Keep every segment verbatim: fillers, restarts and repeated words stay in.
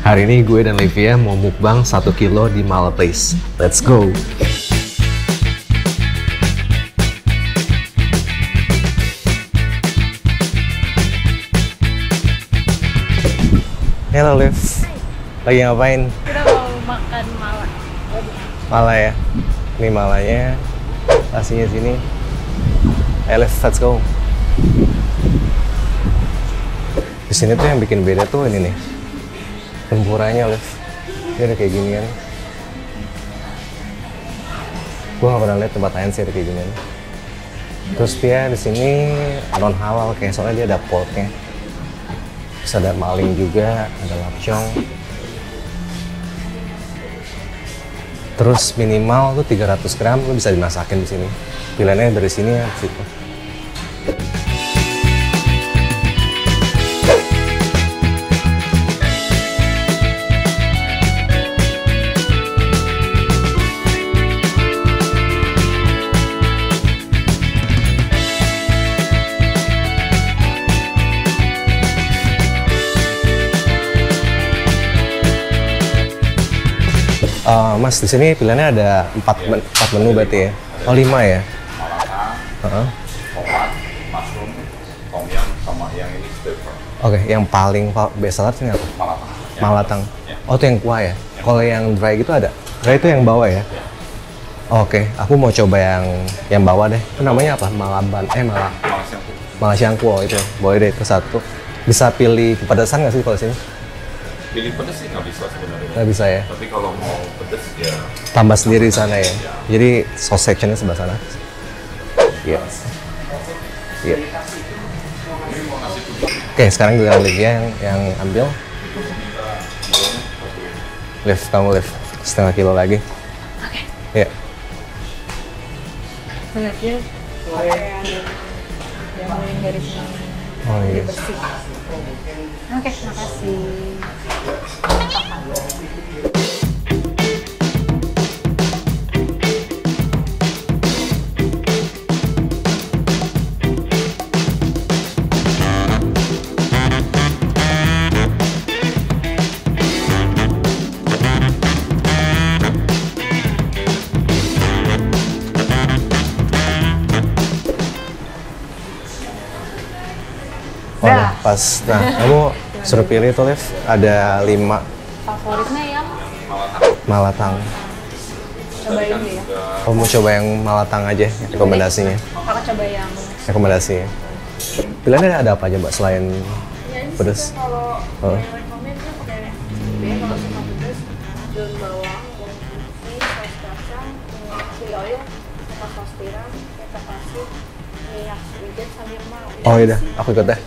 Hari ini gue dan Livia mau mukbang satu kilo di Mala Place. Let's go! Halo Liv, lagi ngapain? Kita mau makan mala. Mala ya? Ini malanya, nasinya sini. Hey Liv, let's go! Di sini tuh yang bikin beda tuh ini nih, tempuranya Liv. Dia ada kayak ginian. Gue gak pernah lihat tempat lain sih ada kayak ginian. Terus dia di sini non halal kayak, soalnya dia ada porknya. Terus ada maling juga, ada lapcong. Terus minimal tuh tiga ratus gram lo bisa dimasakin di sini. Pilihannya dari sini ya, ke situ. Uh, mas, di sini pilihannya ada empat men empat menu berarti ya? Oh, lima ya? Malatang, uh-huh. tomat, mushroom, tom yum, sama yang ini stir fry. Oke, okay, yang paling best seller ini apa? Malatang. Malatang. Ya. Oh, itu yang kuah ya? Ya. Kalau yang dry gitu ada? Dry itu yang bawah ya? Ya. Oh, oke, okay. Aku mau coba yang yang bawah deh. Itu namanya apa? Malaban? Eh, malah. Malasiangku. Malasiangku, oh itu. Boleh deh, itu satu. Bisa pilih kepedasan nggak sih kalau sini? Pilih pedas sih nggak bisa sebenarnya. Nggak bisa ya? Tapi kalau mau pedas ya tambah sendiri di sana ya? Ya. Jadi sauce sectionnya sebelah sana? Yes. Iya. Oke, sekarang juga Livia yang, yang ambil. Liv, kamu Liv. Setengah kilo lagi. Oke. Iya. Lihatnya pakaian yang mulai dari sini. Oh iya. Bersih. Oke, makasih. Oh, nah, pas. Nah, kamu suruh pilih tuh, Liv. Ada lima. Favoritnya yang Malatang. cobain dulu ya. Kamu mau coba yang Malatang aja, rekomendasinya. Kakak coba yang Rekomendasinya. Pilihannya ada apa aja, Mbak, selain pedas? Kalau Oh. yang rekomend tuh pakai B kalau suka pedas, daun bawang, bawang putih, saus kacang, chili oil, sama saus tiram, kecap asin, minyak wijen sambil mau. Oh iya, aku ikut deh.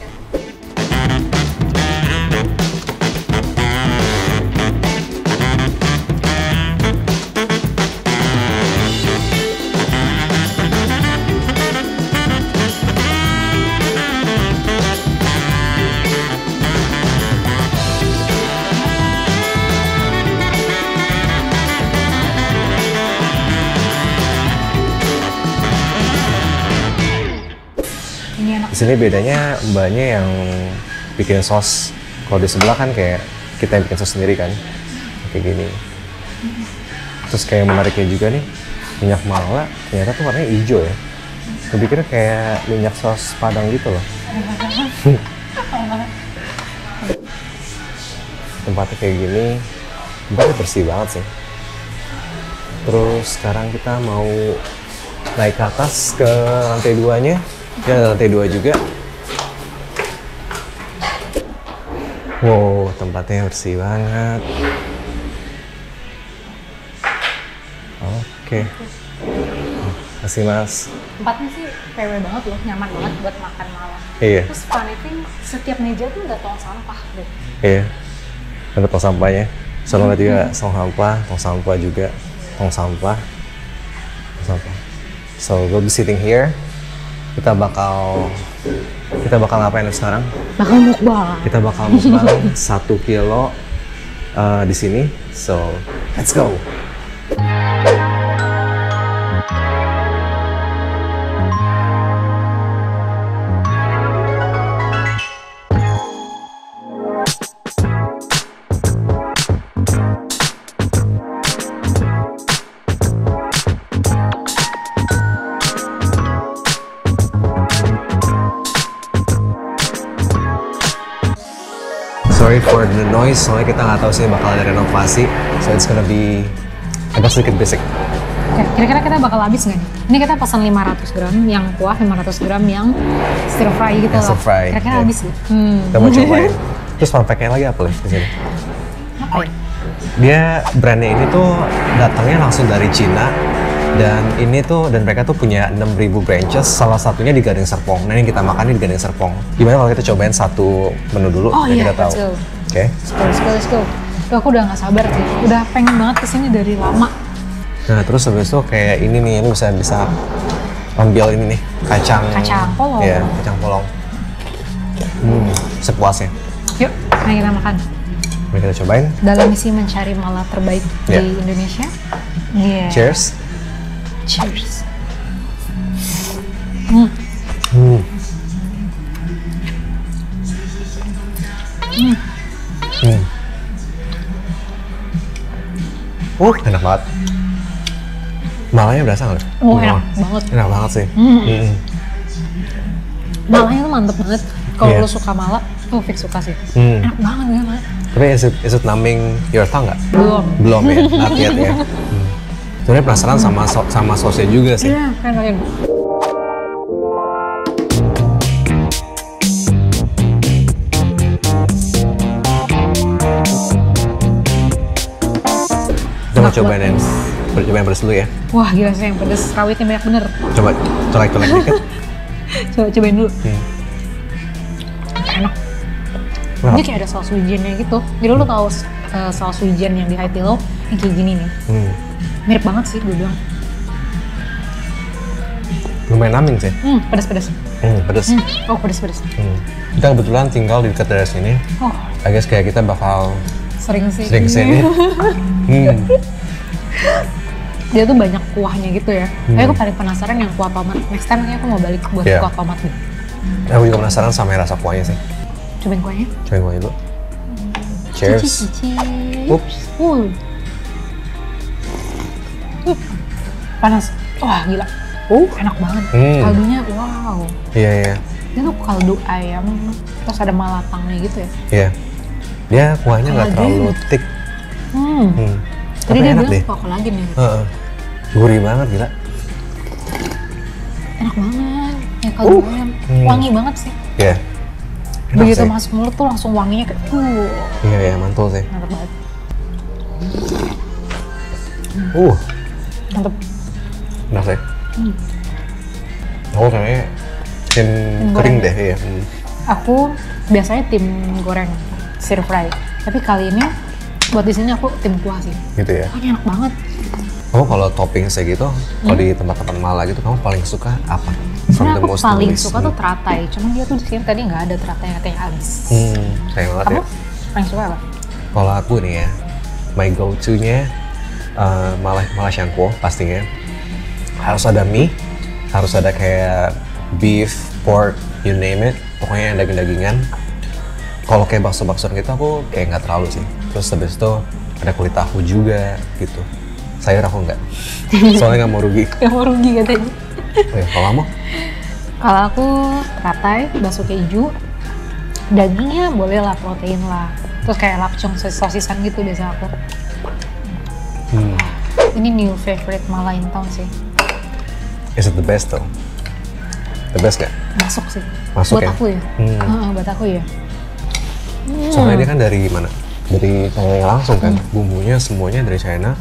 Di sini bedanya mbaknya yang bikin sos. Kalau di sebelah kan kayak kita yang bikin sos sendiri kan, kayak gini. Terus kayak menariknya juga nih, minyak mala ternyata tuh warnanya hijau ya. Gue pikirnya kayak minyak sos Padang gitu loh. Tempatnya kayak gini, tempatnya bersih banget sih. Terus sekarang kita mau naik ke atas ke lantai duanya. Ya, ada lantai dua juga. Wow, tempatnya bersih banget. Oke. Kasih Mas. Tempatnya sih P W banget loh, nyaman banget buat makan malam. Iya. Terus funny thing, setiap meja tuh ada tong sampah deh. Iya. Ada tong sampahnya. Soalnya juga tong sampah, tong sampah juga, tong sampah, tong sampah. So we'll be sitting here. Kita bakal kita bakal ngapain sekarang? Bakal mukbang. Kita bakal mukbang satu kilo uh, di sini. So let's go. for the noise, soalnya kita nggak tahu sih bakal ada renovasi, so it's gonna be agak sedikit basic. Oke, kira-kira kita bakal habis nggak nih? Ini kita pesan lima ratus gram yang kuah, lima ratus gram yang stir fry gitu Yang lah. stir fry, Kira-kira ya. habis nggak? Hmm. Kita mau cobain. Terus fun fact-nya lagi apa nih di sini? Apa ya? Dia brandnya ini tuh datangnya langsung dari Cina, dan ini tuh dan mereka tuh punya enam ribu branches, salah satunya di Gading Serpong. Nah, yang kita makan di Gading Serpong. Gimana kalau kita cobain satu menu dulu Oh biar iya, kita tahu. let's go. Oke. Let's go, let's go, let's go. Tuh, aku udah nggak sabar sih. Udah pengen banget kesini dari lama. Nah, terus habis itu kayak ini nih, ini bisa bisa ambil ini nih, kacang. Kacang polong. Iya, kacang polong. Hmm, sepuasnya. Yuk, mari kita makan. Mari kita cobain. Dalam misi mencari mala terbaik Yeah. di Indonesia. Iya. Cheers. Cheers. Hmm. Hmm. Hmm. Hmm. Uh, enak banget. Malanya berasa nggak? Oh, Mal- enak banget. Enak banget sih. Hmm. Mm-mm. Malanya tuh mantep banget. Kalau Iya. lo suka mala, tuh fix suka sih. Hmm. Enak banget ya, Mak. Tapi is it, is it numbing your tongue nggak? Belum. Belum ya, not yet ya. Hmm. Sebenarnya penasaran sama so- sama sosnya juga sih. Iya, keren keren. Kita mau cobain yang coba yang pedas dulu ya. Wah, gila sih yang pedes. Rawitnya banyak bener. Coba colek-colek dikit. Coba cobain dulu. Hmm. Enak. Wah. Ini kayak ada saus wijennya gitu. Jadi lo tau uh, saus wijen yang di Haidilao yang kayak gini nih. Hmm. Mirip banget sih gue bilang. Lumayan numbing sih. Hmm, pedes-pedes. Hmm, pedas. Hmm. Oh, pedes-pedes. Hmm. Kita kebetulan tinggal di dekat dari sini. Oh, I guess kayak kita bakal sering sih. sering kesini. Hmm. Dia tuh banyak kuahnya gitu ya. Hmm. Tapi aku paling penasaran yang kuah tomat. Next time kayaknya aku mau balik buat Yeah. kuah tomat deh. Aku juga penasaran sama yang rasa kuahnya sih. Cobain kuahnya. Cobain kuahnya dulu. Cheers. Cici, cici. Ups. Uh. Uh. Panas. Wah, gila. Uh. Enak banget. Hmm. Kaldunya, wow. Iya, iya. Dia tuh kaldu ayam, terus ada malatangnya gitu ya. Iya. Dia kuahnya nggak Kolagen. terlalu thick. Hmm. Hmm. Tadi Tapi dia enak bilang deh. suka kolagen ya. Heeh. Gurih banget gila. Enak banget. Ya kaldu Uh. ayam. Hmm. Wangi banget sih. Iya. Enak Begitu sih. masuk mulut tuh langsung wanginya kayak, uh. Iya, iya, mantul sih. Mantap banget. Uh, Mantap. enak sih. Hmm. Aku kayaknya tim Tim kering goreng. deh, iya. Hmm. Aku biasanya tim goreng, stir fry. Tapi kali ini buat di sini aku tim kuah sih. Gitu ya. Kuahnya enak banget. Kamu kalau topping kayak gitu, kalau di tempat-tempat Mala gitu, kamu paling suka apa? From Sebenarnya the aku most paling least. suka tuh teratai. Cuman dia tuh di sini tadi nggak ada teratai, katanya habis. Hmm, sayang banget Kamu ya. paling suka apa? Kalau aku nih ya, my go-to-nya uh, malah malah syangkuo pastinya. Harus ada mie, harus ada kayak beef, pork, you name it. Pokoknya yang daging-dagingan. Kalau kayak bakso-bakso gitu aku kayak nggak terlalu sih. Terus habis itu ada kulit tahu juga gitu. Sayur aku nggak, soalnya nggak mau rugi. Yang mau rugi katanya. Oh ya, kalau kamu? Kalau aku teratai, bakso keju, dagingnya boleh lah, protein lah. Terus kayak lapcung sosisan gitu biasa aku. Hmm. Ini new favorite Mala in town sih. Is it the best though? The best gak? Masuk sih. Masuk buat ya? aku ya. Hmm. Heeh, buat aku ya. Hmm. Soalnya dia kan dari mana? Dari China langsung kan, bumbunya semuanya dari China.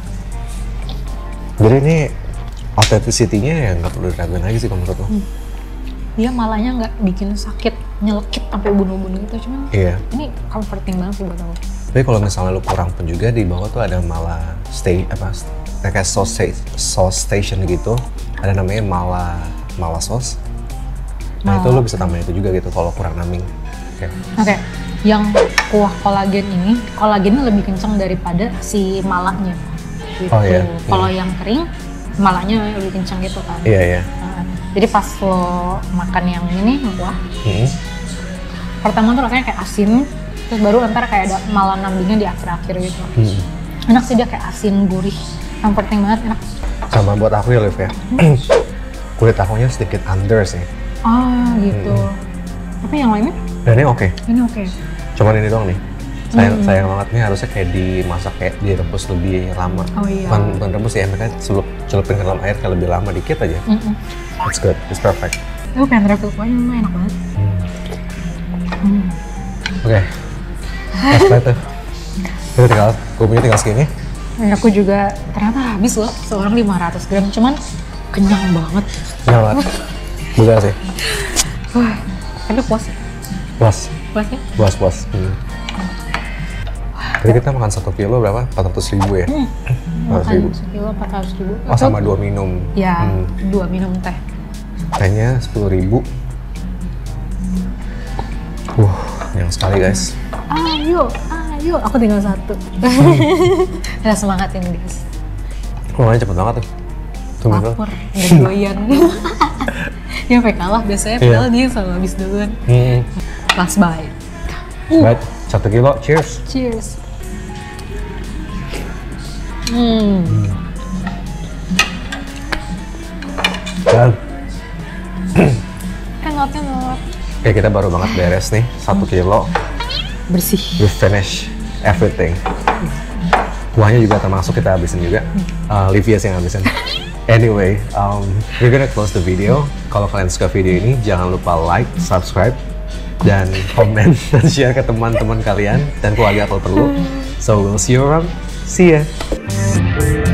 Jadi ini authenticity-nya ya nggak perlu diraguin lagi sih kalau menurut lo. Hmm. Dia malahnya nggak bikin sakit, nyelekit sampai bunuh-bunuh gitu. Cuman Iya. ini comforting banget sih buat aku. Tapi kalau misalnya lo kurang pun juga di bawah tuh ada malah stay apa kayak sauce sta- sauce station gitu. Ada namanya mala mala sauce. Nah itu Mala. lo bisa tambahin itu juga gitu kalau kurang numbing. Oke. Oke, yang kuah kolagen ini, kolagennya lebih kencang daripada si malaknya. Gitu. Oh, iya. Kalau Hmm. yang kering, malaknya lebih kencang gitu kan. Iya iya. Nah, jadi pas lo makan yang ini, kuah, Hmm. pertama tuh rasanya kayak asin, terus baru ntar kayak ada malah nambingnya di akhir-akhir gitu. Hmm. Enak sih dia kayak asin, gurih, comforting banget, enak. Sama buat aku ya Liv ya. Kulit tahunya sedikit under sih. Ah gitu. Hmm. Tapi yang lainnya, Dan ini oke. ini oke. Cuman ini doang nih. sayang Hmm. sayang banget nih, harusnya kayak dimasak kayak direbus lebih lama. Oh iya. Bukan, bukan rebus ya, mereka celup celupin ke dalam air kayak lebih lama dikit aja. Mm-mm. It's good, it's perfect. Gue pengen refill kuahnya, memang enak banget. Hmm. Oke, last bite tuh. Itu tinggal, gue punya tinggal segini. Ya, aku juga ternyata habis loh, seorang lima ratus gram, cuman kenyang banget. Kenyang banget. Bukan sih. Wah, tapi puas ya? Puas, Puas ya? puas, puas. Hmm. Tadi kita makan satu kilo berapa? empat ratus ribu ya? Hmm. empat ratus ribu. Makan sekilo empat ratus ribu. Oh, sama dua minum. Ya, Hmm. dua minum teh. Tehnya sepuluh ribu. Wah, yang sekali guys. Ayo, ayo, aku tinggal satu. Udah semangatin guys. Lumayan cepet banget tuh. Tunggu dulu. Lapar, udah doyan. Dia sampai kalah biasanya, Iya. padahal dia selalu habis duluan. Hmm. Last bite. Baik, satu kilo, cheers. Cheers. Hmm. Dan, Enak, enak. oke kita baru banget beres nih, satu kilo. Bersih. We finish everything. Kuahnya juga termasuk kita habisin juga. Uh, Livia sih yang habisin. Anyway, um, we're gonna close the video. Kalau kalian suka video ini, jangan lupa like, subscribe, dan komen dan share ke teman-teman kalian dan keluarga kalau perlu. So we'll see you around. See ya.